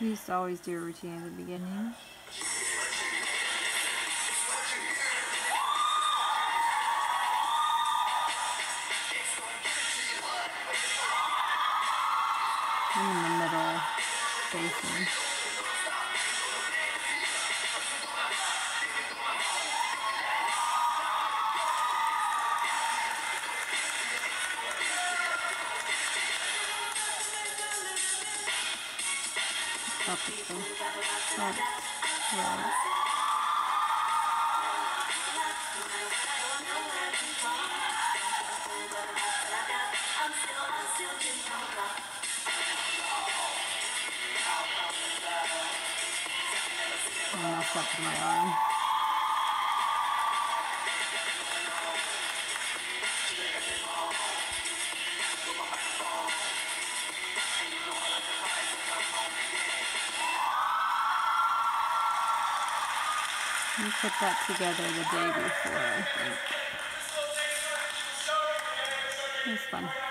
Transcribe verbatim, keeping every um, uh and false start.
We used to always do a routine at the beginning. I'm in the middle facing. Tropical. Oh, right. I messed up with my arm. We put that together the day before, I think. It was fun.